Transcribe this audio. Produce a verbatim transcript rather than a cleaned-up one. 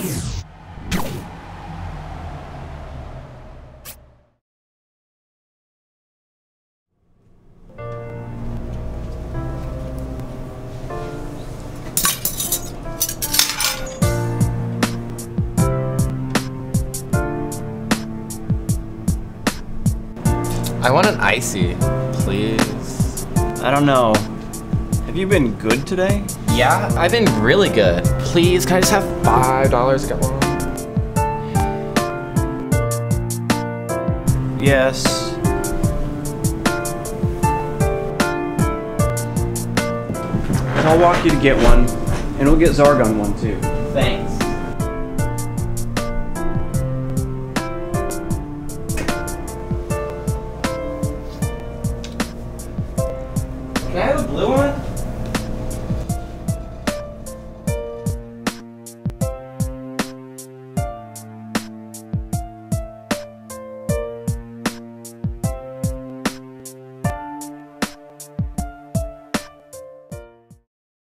I want an icy, please. I don't know. Have you been good today? Yeah, I've been really good. Please, can I just have five dollars to get one? Yes. And I'll walk you to get one, and we'll get Zargon one too. Thanks.